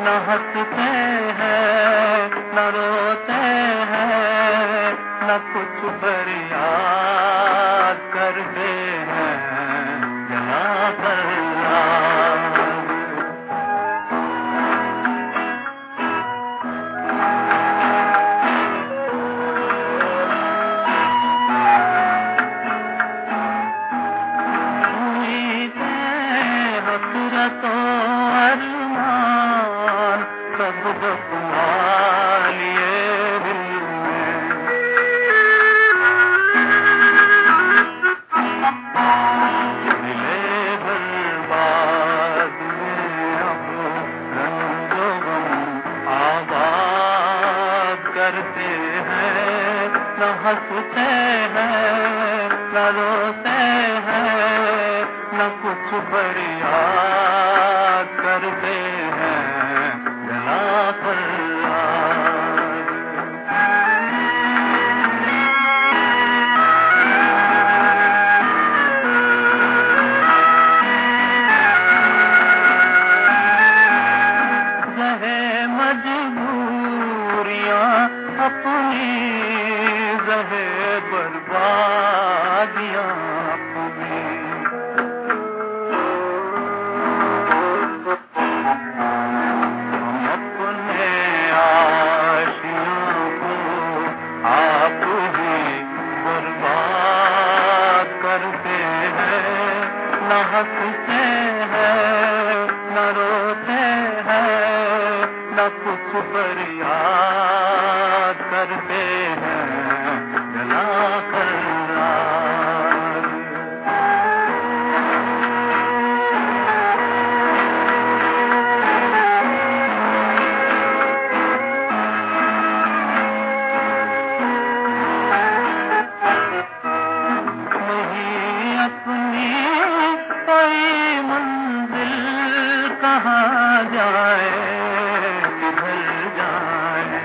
न हंसते हैं न रोते हैं, न कुछ फरियाद करते हैं जला कर आग। हसरतो अरमान सब बसवा लिए दिल में, मिले बर्बाद में अब रंगो गम आबाद करते हैं, न हंसते हैं न रोते हैं, न कुछ फरियाद करते हैं जला कर आग। रहे मजबूरियां अपनी, रहे बर्बादियां अपनी, न हंसते हैं न रोते हैं, न कुछ फरियाद करते हैं जला कर आग। नहीं अपनी कोई मंजिल कहाँ जाए किधर जाए,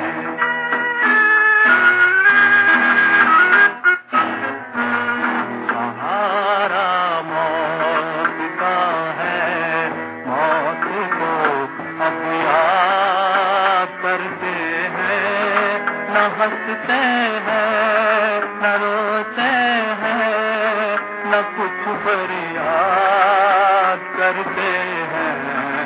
सहारा मौत का है, मौत को अब याद करते हैं, न हंसते हैं न रोते हैं, न कुछ फरियाद करते हैं